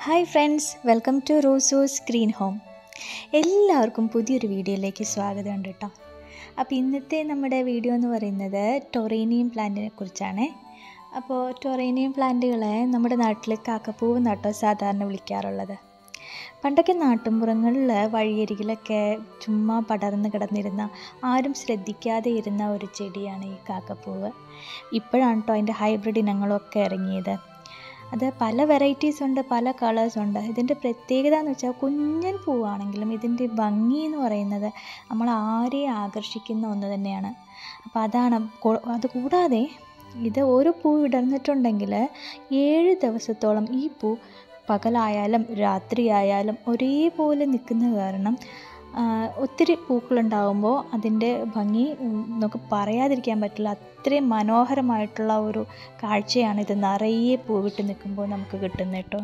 Hi friends, welcome to Rosu's green home. എല്ലാവർക്കും പുതിയൊരു വീഡിയോയിലേക്ക് സ്വാഗതമുണ്ട് കേട്ടോ. അപ്പോൾ ഇന്നത്തെ നമ്മുടെ വീഡിയോ എന്ന് പറയുന്നത് ടൊറേനിയം പ്ലാന്റിനെ കുറിച്ചാണ്. അപ്പോൾ ടൊറേനിയം പ്ലാന്റുകളെ നമ്മുടെ നാട്ടിൽ കാക്കപ്പൂവ് നട്ടോ സാധാരണ വിളിക്കാറുള്ളത്. പണ്ടൊക്കെ നാട്ടുമ്പുറങ്ങളിൽ വഴിയരികിലൊക്കെ ചുമ്മാ പടർന്ന് കിടന്നിരുന്ന, ആരും ശ്രദ്ധിക്കാതെ ഇരുന്ന ഒരു ചെടിയാണ് ഈ കാക്കപ്പൂവ്. ഇപ്പോഴാണ് കേട്ടോ അതിൻ്റെ ഹൈബ്രിഡ് ഇനങ്ങളൊക്കെ ഇറങ്ങിയത്. അത് പല വെറൈറ്റീസ് ഉണ്ട്, പല കളേഴ്സ് ഉണ്ട്. ഇതിൻ്റെ പ്രത്യേകത എന്ന് വെച്ചാൽ കുഞ്ഞൻ പൂവാണെങ്കിലും ഇതിൻ്റെ ഭംഗി എന്ന് പറയുന്നത് നമ്മൾ ആരെയും ആകർഷിക്കുന്ന ഒന്ന് തന്നെയാണ്. അപ്പോൾ അതുകൂടാതെ ഇത് ഓരോ പൂ വിടർന്നിട്ടുണ്ടെങ്കിൽ 7 ദിവസത്തോളം ഈ പൂ പകലായാലും രാത്രിയായാലും ഒരേപോലെ നിൽക്കുന്ന കാരണം ഒത്തിരി പൂക്കളുണ്ടാകുമ്പോൾ അതിൻ്റെ ഭംഗി നമുക്ക് പറയാതിരിക്കാൻ പറ്റില്ല. അത്രയും മനോഹരമായിട്ടുള്ള ഒരു കാഴ്ചയാണ് ഇത് നിറയെ പൂവിട്ട് നിൽക്കുമ്പോൾ നമുക്ക് കിട്ടുന്നത് കേട്ടോ.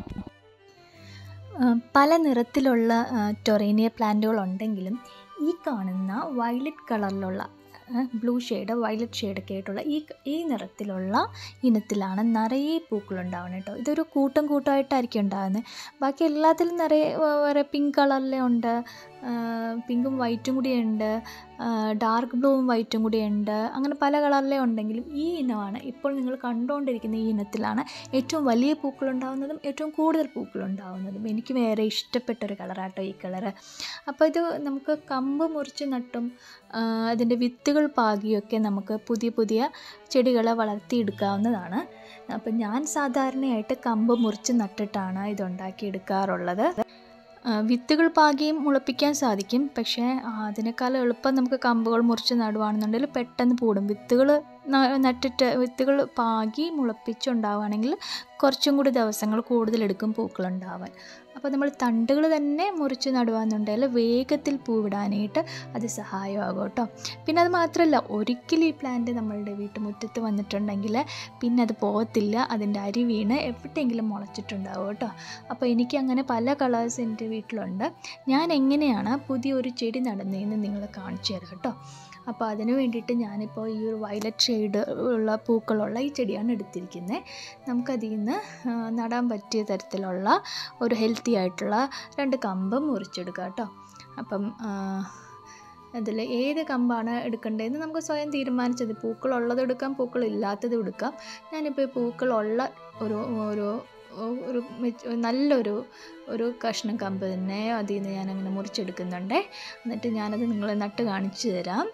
പല നിറത്തിലുള്ള ടൊറേനിയ പ്ലാന്റുകളുണ്ടെങ്കിലും ഈ കാണുന്ന വയലറ്റ് കളറിലുള്ള ബ്ലൂ ഷെയ്ഡ്, വയലറ്റ് ഷെയ്ഡൊക്കെ ആയിട്ടുള്ള ഈ നിറത്തിലുള്ള ഇനത്തിലാണ് നിറയെ പൂക്കളുണ്ടാവുന്നത് കേട്ടോ. ഇതൊരു കൂട്ടമായിട്ടായിരിക്കും ഉണ്ടാകുന്നത്. ബാക്കി എല്ലാത്തിലും നിറയെ വേറെ പിങ്ക് കളറിലെ ഉണ്ട്, പിങ്കും വൈറ്റും കൂടിയുണ്ട്, ഡാർക്ക് ബ്ലൂവും വൈറ്റും കൂടിയുണ്ട്. അങ്ങനെ പല കളറിലെ ഉണ്ടെങ്കിലും ഈ ഇനമാണ് ഇപ്പോൾ നിങ്ങൾ കണ്ടുകൊണ്ടിരിക്കുന്ന ഈ ഇനത്തിലാണ് ഏറ്റവും വലിയ പൂക്കളുണ്ടാകുന്നതും ഏറ്റവും കൂടുതൽ പൂക്കളുണ്ടാകുന്നതും. എനിക്ക് വേറെ ഇഷ്ടപ്പെട്ടൊരു കളറാട്ടോ ഈ കളറ്. അപ്പോൾ ഇത് നമുക്ക് കമ്പ് മുറിച്ച് നട്ടും അതിൻ്റെ വിത്തുകൾ പാകിയൊക്കെ നമുക്ക് പുതിയ ചെടികളെ വളർത്തിയെടുക്കാവുന്നതാണ്. അപ്പം ഞാൻ സാധാരണയായിട്ട് കമ്പ് മുറിച്ച് നട്ടിട്ടാണ് ഇതുണ്ടാക്കിയെടുക്കാറുള്ളത്. വിത്തുകൾ പാകിയും മുളപ്പിക്കാൻ സാധിക്കും, പക്ഷേ അതിനേക്കാൾ എളുപ്പം നമുക്ക് കമ്പുകൾ മുറിച്ച് നടുവാണെന്നുണ്ടെങ്കിൽ പെട്ടെന്ന് പൂടും. വിത്തുകൾ പാകി മുളപ്പിച്ചുണ്ടാവുകയാണെങ്കിൽ കുറച്ചും കൂടി ദിവസങ്ങൾ കൂടുതലെടുക്കും പൂക്കളുണ്ടാവാൻ. അപ്പോൾ നമ്മൾ തണ്ടുകൾ തന്നെ മുറിച്ച് നടുവാണെന്നുണ്ടെങ്കിൽ വേഗത്തിൽ പൂവിടാനായിട്ട് അത് സഹായമാകും കേട്ടോ. പിന്നെ അത് മാത്രമല്ല, ഒരിക്കലും ഈ പ്ലാന്റ് നമ്മളുടെ വീട്ടുമുറ്റത്ത് വന്നിട്ടുണ്ടെങ്കിൽ പിന്നെ അത് പോകത്തില്ല. അതിൻ്റെ അരി വീണ് എവിടെയെങ്കിലും മുളച്ചിട്ടുണ്ടാവും കേട്ടോ. അപ്പോൾ എനിക്ക് അങ്ങനെ പല കളേഴ്സ് എൻ്റെ വീട്ടിലുണ്ട്. ഞാൻ എങ്ങനെയാണ് പുതിയൊരു ചെടി നടുന്നതെന്ന് നിങ്ങളെ കാണിച്ചു തരാം കേട്ടോ. അപ്പോൾ അതിന് വേണ്ടിയിട്ട് ഞാനിപ്പോൾ ഈ ഒരു വയലറ്റ് ഷെയ്ഡ് ഉള്ള പൂക്കളുള്ള ഈ ചെടിയാണ് എടുത്തിരിക്കുന്നത്. നമുക്കതിൽ നിന്ന് നടാൻ പറ്റിയ തരത്തിലുള്ള ഒരു ഹെൽത്തി ആയിട്ടുള്ള 2 കമ്പ് മുറിച്ചെടുക്കാം കേട്ടോ. അപ്പം അതിൽ ഏത് കമ്പാണ് എടുക്കേണ്ടതെന്ന് നമുക്ക് സ്വയം തീരുമാനിച്ചത്. പൂക്കളുള്ളത് എടുക്കാം, പൂക്കളില്ലാത്തത് എടുക്കാം. ഞാനിപ്പോൾ പൂക്കളുള്ള ഒരു നല്ലൊരു കഷ്ണം കമ്പ് തന്നെ അതിൽ നിന്ന് ഞാനങ്ങനെ മുറിച്ചെടുക്കുന്നുണ്ട്. എന്നിട്ട് ഞാനത് നിങ്ങളെ നട്ട് കാണിച്ചു തരാം.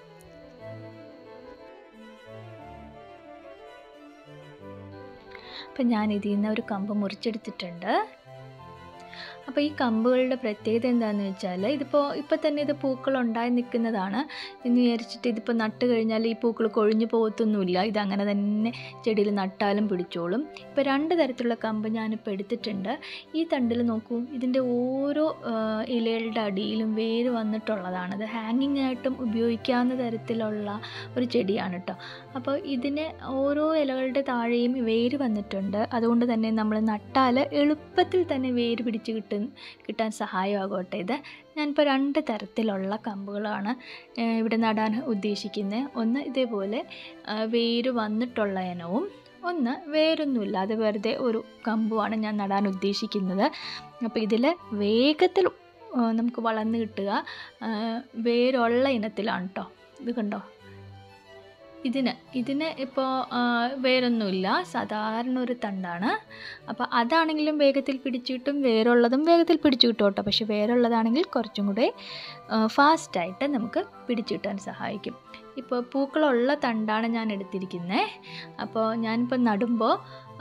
അപ്പം ഞാൻ ഇതിൽ നിന്ന് ഒരു കമ്പ് മുറിച്ചെടുത്തിട്ടുണ്ട്. അപ്പോൾ ഈ കമ്പുകളുടെ പ്രത്യേകത എന്താണെന്ന് വെച്ചാൽ, ഇപ്പോൾ തന്നെ ഇത് പൂക്കൾ ഉണ്ടായി നിൽക്കുന്നതാണ് എന്ന് വിചാരിച്ചിട്ട് ഇതിപ്പോൾ നട്ട് കഴിഞ്ഞാൽ ഈ പൂക്കൾ കൊഴിഞ്ഞു പോകത്തൊന്നുമില്ല. ഇതങ്ങനെ തന്നെ ചെടിയിൽ നട്ടാലും പിടിച്ചോളും. ഇപ്പോൾ 2 തരത്തിലുള്ള കമ്പ് ഞാനിപ്പോൾ എടുത്തിട്ടുണ്ട്. ഈ തണ്ടിൽ നോക്കൂ, ഇതിൻ്റെ ഓരോ ഇലകളുടെ അടിയിലും വേര് വന്നിട്ടുള്ളതാണ്. അത് ഹാങ്ങിങ് ആയിട്ടും ഉപയോഗിക്കാവുന്ന തരത്തിലുള്ള ഒരു ചെടിയാണ് കേട്ടോ. അപ്പോൾ ഇതിന് ഓരോ ഇലകളുടെ താഴെയും വേര് വന്നിട്ടുണ്ട്. അതുകൊണ്ട് തന്നെ നമ്മൾ നട്ടാൽ എളുപ്പത്തിൽ തന്നെ വേര് പിടിച്ച് കിട്ടാൻ സഹായമാകട്ടെ ഇത്. ഞാനിപ്പോൾ 2 തരത്തിലുള്ള കമ്പുകളാണ് ഇവിടെ നടാൻ ഉദ്ദേശിക്കുന്നത്. ഒന്ന് ഇതേപോലെ വേര് വന്നിട്ടുള്ള ഇനവും, ഒന്ന് വേരൊന്നുമില്ലാതെ വെറുതെ ഒരു കമ്പുമാണ് ഞാൻ നടാൻ ഉദ്ദേശിക്കുന്നത്. അപ്പോൾ ഇതിൽ വേഗത്തിൽ നമുക്ക് വളർന്ന് കിട്ടുക വേരുള്ള ഇനത്തിലാണ് കേട്ടോ. ഇത് കണ്ടോ, ഇതിന് ഇപ്പോൾ വേരൊന്നുമില്ല, സാധാരണ ഒരു തണ്ടാണ്. അപ്പോൾ അതാണെങ്കിലും വേഗത്തിൽ പിടിച്ചു കിട്ടും, വേരുള്ളതും വേഗത്തിൽ പിടിച്ചു കിട്ടും കേട്ടോ. പക്ഷേ വേരുള്ളതാണെങ്കിൽ കുറച്ചും കൂടെ ഫാസ്റ്റായിട്ട് നമുക്ക് പിടിച്ചു കിട്ടാൻ സഹായിക്കും. ഇപ്പോൾ പൂക്കളുള്ള തണ്ടാണ് ഞാൻ എടുത്തിരിക്കുന്നത്. അപ്പോൾ ഞാനിപ്പോൾ നടുമ്പോൾ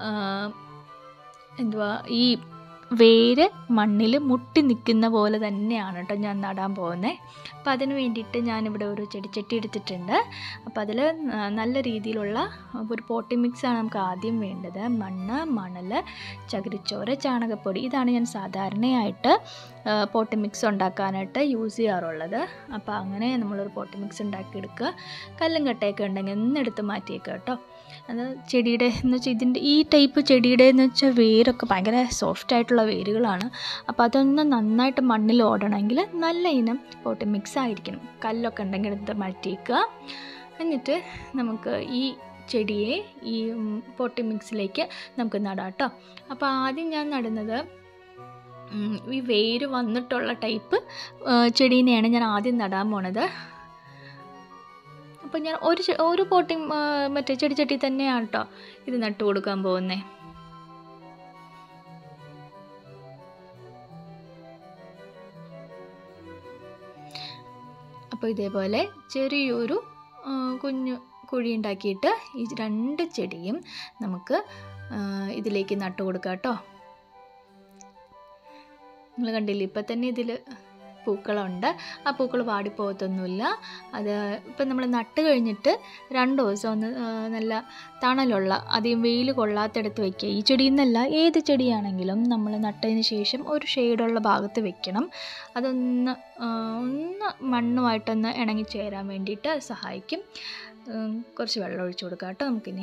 ഈ വേര് മണ്ണിൽ മുട്ടി നിൽക്കുന്ന പോലെ തന്നെയാണ് കേട്ടോ ഞാൻ നടാൻ പോകുന്നത്. അപ്പോൾ അതിന് വേണ്ടിയിട്ട് ഞാനിവിടെ ഒരു ചെടിച്ചട്ടി എടുത്തിട്ടുണ്ട്. അപ്പോൾ അതിൽ നല്ല രീതിയിലുള്ള ഒരു പോട്ടി മിക്സാണ് നമുക്ക് ആദ്യം വേണ്ടത്. മണ്ണ്, മണൽ, ചകിരിച്ചോറ്, ചാണകപ്പൊടി, ഇതാണ് ഞാൻ സാധാരണയായിട്ട് പോട്ടി മിക്സ് ഉണ്ടാക്കാനായിട്ട് യൂസ് ചെയ്യാറുള്ളത്. അപ്പോൾ അങ്ങനെ നമ്മളൊരു പോട്ടി മിക്സ് ഉണ്ടാക്കിയെടുക്കുക. കല്ലും കട്ടയൊക്കെ ഉണ്ടെങ്കിൽ ഒന്നെടുത്ത് മാറ്റിയേക്കുക കേട്ടോ. അത് ചെടിയുടെ എന്ന് വെച്ചാൽ ഈ ടൈപ്പ് ചെടിയുടെ എന്ന് വെച്ചാൽ വേരൊക്കെ ഭയങ്കര സോഫ്റ്റായിട്ടുള്ള വേരുകളാണ്. അപ്പോൾ അതൊന്ന് നന്നായിട്ട് മണ്ണിൽ ഓടണമെങ്കിൽ നല്ല ഇനം പോട്ടി മിക്സ് ആയിരിക്കണം. കല്ലൊക്കെ ഉണ്ടെങ്കിൽ എടുത്ത് മാറ്റിയേക്കുക. എന്നിട്ട് നമുക്ക് ഈ ചെടിയെ ഈ പോട്ടി മിക്സിലേക്ക് നമുക്ക് നടാം കേട്ടോ. അപ്പോൾ ആദ്യം ഞാൻ നടുന്നത് ഈ വേര് വന്നിട്ടുള്ള ടൈപ്പ് ചെടീനെയാണ് ഞാൻ ആദ്യം നടാൻ പോണത്. അപ്പോൾ ഞാൻ ഒരു പോട്ടിങ് മറ്റേ ചെടിച്ചട്ടി തന്നെയാണ് കേട്ടോ ഇത് നട്ടു കൊടുക്കാൻ പോകുന്നത്. അപ്പോൾ ഇതേപോലെ ചെറിയൊരു കുഞ്ഞു കുഴി ഉണ്ടാക്കിയിട്ട് ഈ 2 ചെടിയും നമുക്ക് ഇതിലേക്ക് നട്ടു കൊടുക്കാം കേട്ടോ. നിങ്ങൾ കണ്ടില്ലേ, ഇപ്പം തന്നെ ഇതിൽ പൂക്കളുണ്ട്. ആ പൂക്കൾ വാടിപ്പോകത്തൊന്നുമില്ല. അത് ഇപ്പം നമ്മൾ നട്ട് കഴിഞ്ഞിട്ട് 2 ദിവസം ഒന്ന് നല്ല തണലുള്ള അധികം വെയിൽ കൊള്ളാത്തടത്ത് വയ്ക്കുക. ഈ ചെടിയിൽ നിന്നല്ല, ഏത് ചെടിയാണെങ്കിലും നമ്മൾ നട്ടതിന് ശേഷം ഒരു ഷെയ്ഡുള്ള ഭാഗത്ത് വെക്കണം. അതൊന്ന് മണ്ണുമായിട്ടൊന്ന് ഇണങ്ങി ചേരാൻ വേണ്ടിയിട്ട് സഹായിക്കും. കുറച്ച് വെള്ളം ഒഴിച്ചു കൊടുക്കാം കേട്ടോ നമുക്കിനി.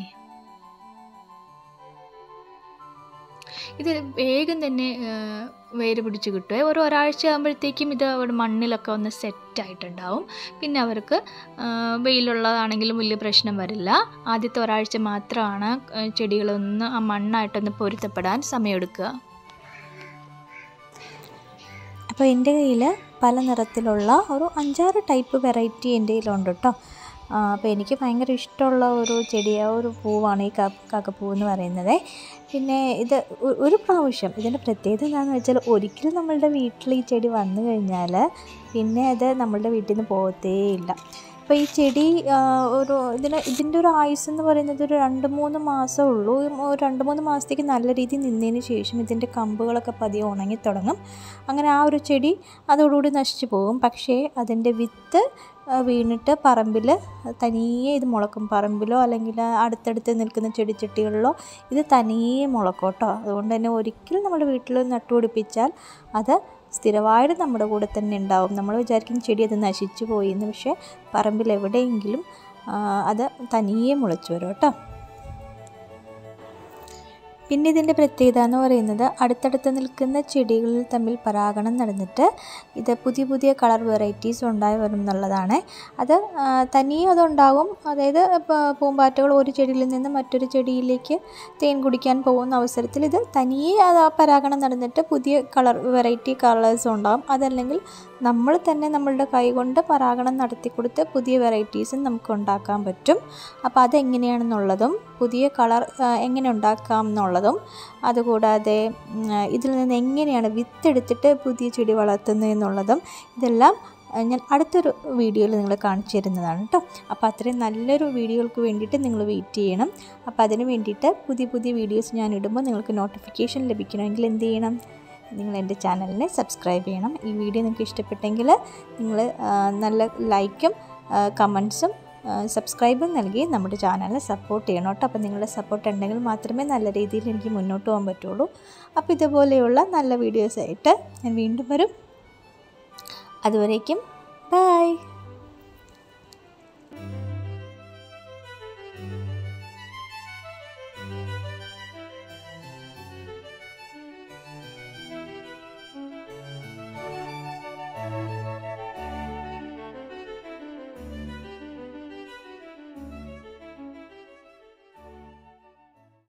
ഇത് വേഗം തന്നെ വേര് പിടിച്ച് കിട്ടുമേ. ഒരാഴ്ച ആകുമ്പോഴത്തേക്കും ഇത് അവിടെ മണ്ണിലൊക്കെ ഒന്ന് സെറ്റായിട്ടുണ്ടാവും. പിന്നെ അവർക്ക് വെയിലുള്ളതാണെങ്കിലും വലിയ പ്രശ്നം വരില്ല. ആദ്യത്തെ ഒരാഴ്ച മാത്രമാണ് ചെടികളൊന്ന് ആ മണ്ണായിട്ടൊന്ന് പൊരുത്തപ്പെടാൻ സമയമെടുക്കുക. അപ്പോൾ എൻ്റെ കയ്യിൽ പല നിറത്തിലുള്ള ഒരു 5-6 ടൈപ്പ് വെറൈറ്റി എൻ്റെ കയ്യിലുണ്ട് കേട്ടോ. അപ്പോൾ എനിക്ക് ഭയങ്കര ഇഷ്ടമുള്ള ഒരു ഒരു പൂവാണ് ഈ കാക്കപ്പൂ എന്ന് പറയുന്നത്. പിന്നെ ഇത് ഒരു പ്രാവശ്യം ഇതിൻ്റെ പ്രത്യേകത എന്താണെന്ന് വെച്ചാൽ, ഒരിക്കലും നമ്മളുടെ വീട്ടിൽ ഈ ചെടി വന്നു കഴിഞ്ഞാൽ പിന്നെ അത് നമ്മളുടെ വീട്ടിൽ നിന്ന് പോകത്തേയില്ല. അപ്പോൾ ഈ ചെടി ഇതിൻ്റെ ഒരു ആയുസ് എന്ന് പറയുന്നത് ഒരു 2-3 മാസമേ ഉള്ളൂ. ഒരു 2-3 മാസത്തേക്ക് നല്ല രീതിയിൽ നിന്നതിന് ശേഷം ഇതിൻ്റെ കമ്പുകളൊക്കെ പതിയെ ഉണങ്ങി തുടങ്ങും. അങ്ങനെ ആ ഒരു ചെടി അതോടുകൂടി നശിച്ചു പോകും. പക്ഷേ അതിൻ്റെ വിത്ത് വീണിട്ട് പറമ്പിൽ തനിയെ ഇത് മുളക്കും. പറമ്പിലോ അല്ലെങ്കിൽ അടുത്തടുത്ത് നിൽക്കുന്ന ചെടിച്ചട്ടികളിലോ ഇത് തനിയെ മുളക്കും കേട്ടോ. അതുകൊണ്ട് തന്നെ ഒരിക്കലും നമ്മുടെ വീട്ടിൽ നട്ടുപിടിപ്പിച്ചാൽ അത് സ്ഥിരമായിട്ട് നമ്മുടെ കൂടെ തന്നെ ഉണ്ടാവും. നമ്മൾ വിചാരിക്കും ചെടി അത് നശിച്ചു പോയി എന്ന്, പക്ഷേ പറമ്പിൽ എവിടെയെങ്കിലും അത് തനിയെ മുളച്ചു വരും കേട്ടോ. പിന്നെ ഇതിൻ്റെ പ്രത്യേകത എന്ന് പറയുന്നത്, അടുത്തടുത്ത് നിൽക്കുന്ന ചെടികളിൽ തമ്മിൽ പരാഗണം നടന്നിട്ട് ഇത് പുതിയ കളർ വെറൈറ്റീസ് ഉണ്ടായി വരും എന്നുള്ളതാണ്. അത് തനിയെ അതുണ്ടാകും. അതായത് പൂമ്പാറ്റകൾ ഒരു ചെടിയിൽ നിന്ന് മറ്റൊരു ചെടിയിലേക്ക് തേൻ കുടിക്കാൻ പോകുന്ന അവസരത്തിൽ ഇത് തനിയെ പരാഗണം നടന്നിട്ട് പുതിയ വെറൈറ്റി കളേഴ്സ് ഉണ്ടാകും. അതല്ലെങ്കിൽ നമ്മൾ തന്നെ നമ്മളുടെ കൈ കൊണ്ട് പരാഗണം നടത്തി കൊടുത്ത് പുതിയ വെറൈറ്റീസും നമുക്ക് ഉണ്ടാക്കാൻ പറ്റും. അപ്പോൾ അതെങ്ങനെയാണെന്നുള്ളതും പുതിയ കളർ എങ്ങനെ ഉണ്ടാക്കാം എന്നുള്ളതും, അതുകൂടാതെ ഇതിൽ നിന്ന് എങ്ങനെയാണ് വിത്തെടുത്തിട്ട് പുതിയ ചെടി വളർത്തുന്നത് എന്നുള്ളതും, ഇതെല്ലാം ഞാൻ അടുത്തൊരു വീഡിയോയിൽ നിങ്ങൾ കാണിച്ചു തരുന്നതാണ് കേട്ടോ. അപ്പോൾ അത്രയും നല്ലൊരു വീഡിയോകൾക്ക് വേണ്ടിയിട്ട് നിങ്ങൾ വെയിറ്റ് ചെയ്യണം. അപ്പോൾ അതിന് വേണ്ടിയിട്ട് പുതിയ വീഡിയോസ് ഞാൻ ഇടുമ്പോൾ നിങ്ങൾക്ക് നോട്ടിഫിക്കേഷൻ ലഭിക്കണമെങ്കിൽ എന്ത് ചെയ്യണം? നിങ്ങൾ എൻ്റെ ചാനലിനെ സബ്സ്ക്രൈബ് ചെയ്യണം. ഈ വീഡിയോ നിങ്ങൾക്ക് ഇഷ്ടപ്പെട്ടെങ്കിൽ നിങ്ങൾ നല്ല ലൈക്കും കമൻസും സബ്സ്ക്രൈബും നൽകി നമ്മുടെ ചാനലിനെ സപ്പോർട്ട് ചെയ്യണം കേട്ടോ. അപ്പോൾ നിങ്ങളുടെ സപ്പോർട്ട് ഉണ്ടെങ്കിൽ മാത്രമേ നല്ല രീതിയിൽ എനിക്ക് മുന്നോട്ട് പോകാൻ പറ്റുള്ളൂ. അപ്പോൾ ഇതുപോലെയുള്ള നല്ല വീഡിയോസായിട്ട് ഞാൻ വീണ്ടും വരും. അതുവരേക്കും ബൈ.